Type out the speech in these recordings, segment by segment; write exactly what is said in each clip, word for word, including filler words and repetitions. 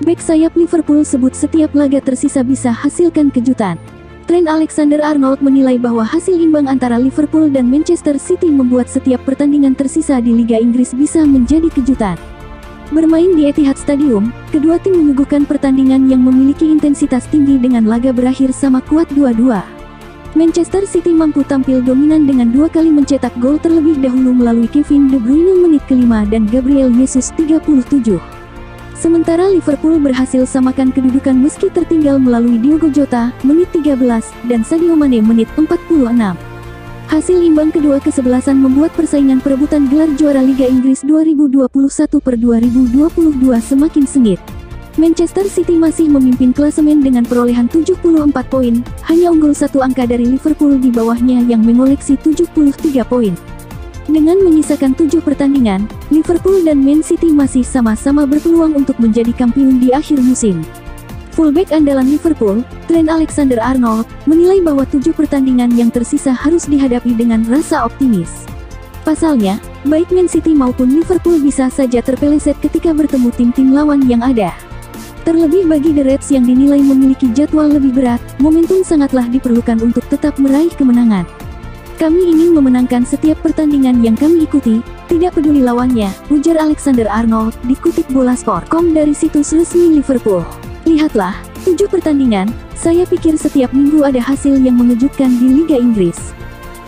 Bek sayap Liverpool sebut setiap laga tersisa bisa hasilkan kejutan. Trent Alexander-Arnold menilai bahwa hasil imbang antara Liverpool dan Manchester City membuat setiap pertandingan tersisa di Liga Inggris bisa menjadi kejutan. Bermain di Etihad Stadium, kedua tim menyuguhkan pertandingan yang memiliki intensitas tinggi dengan laga berakhir sama kuat dua dua. Manchester City mampu tampil dominan dengan dua kali mencetak gol terlebih dahulu melalui Kevin De Bruyne menit kelima dan Gabriel Jesus tiga puluh tujuh. Sementara Liverpool berhasil samakan kedudukan meski tertinggal melalui Diogo Jota menit tiga belas dan Sadio Mane menit empat puluh enam. Hasil imbang kedua kesebelasan membuat persaingan perebutan gelar juara Liga Inggris dua ribu dua puluh satu per dua ribu dua puluh dua semakin sengit. Manchester City masih memimpin klasemen dengan perolehan tujuh puluh empat poin, hanya unggul satu angka dari Liverpool di bawahnya yang mengoleksi tujuh puluh tiga poin. Dengan menyisakan tujuh pertandingan, Liverpool dan Man City masih sama-sama berpeluang untuk menjadi kampiun di akhir musim. Fullback andalan Liverpool, Trent Alexander-Arnold, menilai bahwa tujuh pertandingan yang tersisa harus dihadapi dengan rasa optimis. Pasalnya, baik Man City maupun Liverpool bisa saja terpeleset ketika bertemu tim-tim lawan yang ada. Terlebih bagi The Reds yang dinilai memiliki jadwal lebih berat, momentum sangatlah diperlukan untuk tetap meraih kemenangan. Kami ingin memenangkan setiap pertandingan yang kami ikuti, tidak peduli lawannya, ujar Alexander-Arnold, dikutip Bolasport titik com dari situs resmi Liverpool. Lihatlah, tujuh pertandingan, saya pikir setiap minggu ada hasil yang mengejutkan di Liga Inggris.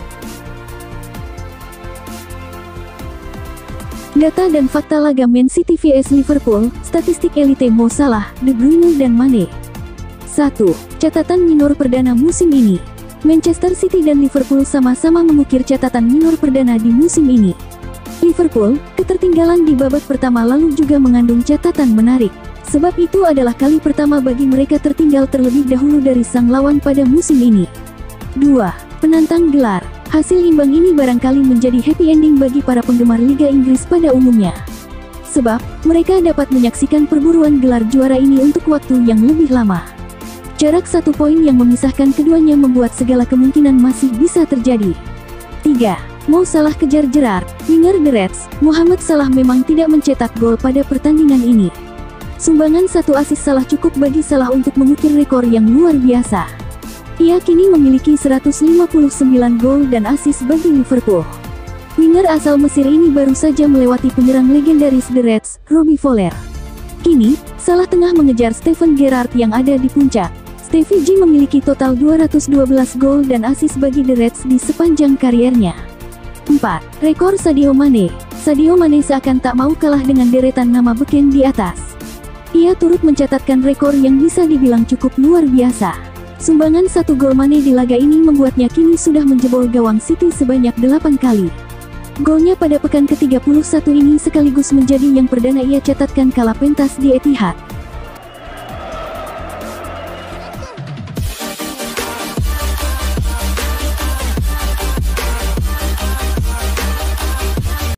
Data dan fakta laga Man City vs Liverpool, statistik elite Mo Salah, De Bruyne dan Mane. satu. Catatan minor perdana musim ini. Manchester City dan Liverpool sama-sama mengukir catatan minor perdana di musim ini. Liverpool, ketertinggalan di babak pertama lalu juga mengandung catatan menarik. Sebab itu adalah kali pertama bagi mereka tertinggal terlebih dahulu dari sang lawan pada musim ini. dua. Penantang gelar. Hasil imbang ini barangkali menjadi happy ending bagi para penggemar Liga Inggris pada umumnya. Sebab, mereka dapat menyaksikan perburuan gelar juara ini untuk waktu yang lebih lama. Jarak satu poin yang memisahkan keduanya membuat segala kemungkinan masih bisa terjadi. tiga. Mo Salah kejar Gerrard, winger The Reds, Mohamed Salah memang tidak mencetak gol pada pertandingan ini. Sumbangan satu asis Salah cukup bagi Salah untuk mengukir rekor yang luar biasa. Ia kini memiliki seratus lima puluh sembilan gol dan asis bagi Liverpool. Winger asal Mesir ini baru saja melewati penyerang legendaris The Reds, Robbie Fowler. Kini, Salah tengah mengejar Steven Gerrard yang ada di puncak. Stevie G memiliki total dua ratus dua belas gol dan asis bagi The Reds di sepanjang kariernya. empat. Rekor Sadio Mane. Sadio Mane seakan tak mau kalah dengan deretan nama beken di atas. Ia turut mencatatkan rekor yang bisa dibilang cukup luar biasa. Sumbangan satu gol Mane di laga ini membuatnya kini sudah menjebol gawang City sebanyak delapan kali. Golnya pada pekan ke tiga puluh satu ini sekaligus menjadi yang perdana ia catatkan kala pentas di Etihad.